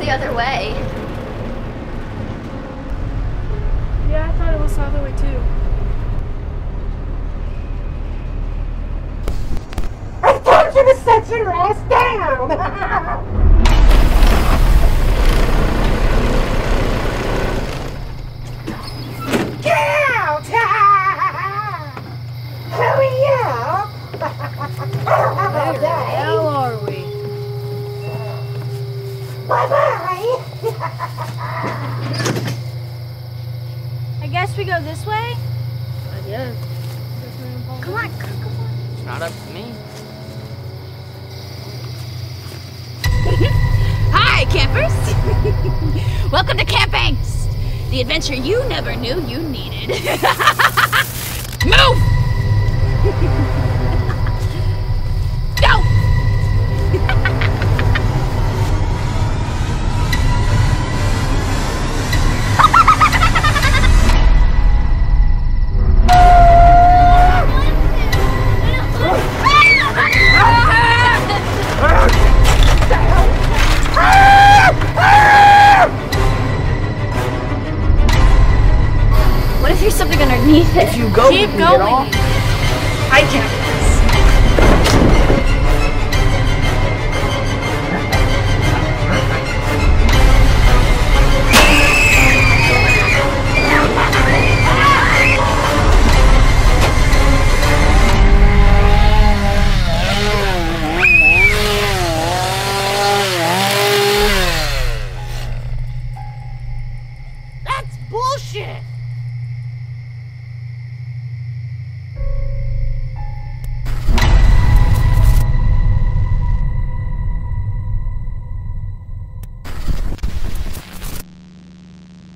the other way. Yeah, I thought it was the other way too. I told you to set your ass down! Get out! Hurry up! How about Where the that? hell are we? Bye-bye! I guess we go this way? I guess. Come on, come on. It's not up to me. Hi, campers! Welcome to Camp Angst, the adventure you never knew you needed. Move! Go! What if there's something underneath it? If you go, Keep you can get going. off. I can't. That's bullshit!